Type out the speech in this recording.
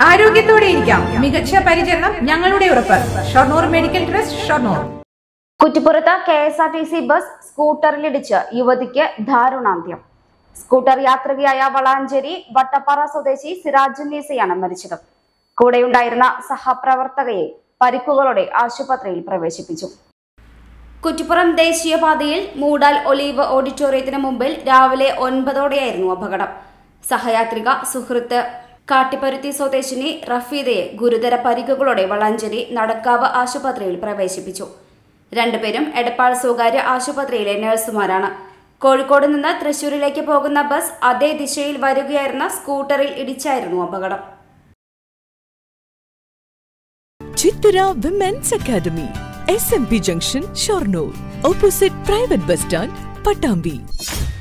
ആരോഗ്യത്തോടെ ഇരിക്കാം. മികച്ച പരിചരണം ഞങ്ങളുടെ ഉറപ്പ്. Shoranur medical trust, Shoranur. കുറ്റിപ്പുറത്ത് KSRTC ബസ് സ്കൂട്ടറിലിടിച്ച് യുവതിക്ക് ദാരുണാന്ത്യം. സ്കൂട്ടർ യാത്രികയായ വളാഞ്ചേരി വട്ടപ്പാറ സ്വദേശി സിറാജുന്നീസയാണ് മരിച്ചത്. കൂടെയുണ്ടായിരുന്ന സഹപ്രവർത്തകയെ പരിക്കുകളോടെ ആശുപത്രിയിൽ പ്രവേശിപ്പിച്ചു. കുറ്റിപ്പുറം ദേശീയപാതയിൽ മൂടാൽ ഒലീവ് ഓഡിറ്റോറിയത്തിന് മുമ്പിൽ രാവിലെ 9ഓടെയായിരുന്നു അപകടം. സഹയാത്രിക സുഹൃത്ത് കാട്ടിപ്പരുത്തി സ്വദേശിനി റഫീദയെ ഗുരുതര പരിക്കുകളോടെ വളാഞ്ചേരി നടക്കാവ് ആശുപത്രിയിൽ പ്രവേശിപ്പിച്ചു. രണ്ടുപേരും എടപ്പാൾ സ്വകാര്യ ആശുപത്രിയിലെ നഴ്സുമാരാണ്. കോഴിക്കോട് നിന്ന് തൃശൂരിലേക്ക് പോകുന്ന ബസ് അതേ ദിശയിൽ വരികയായിരുന്ന സ്കൂട്ടറിൽ ഇടിച്ചായിരുന്നു അപകടം. Chithara women's academy, SMP junction, Shoranur, opposite private bus stand, Pattambi.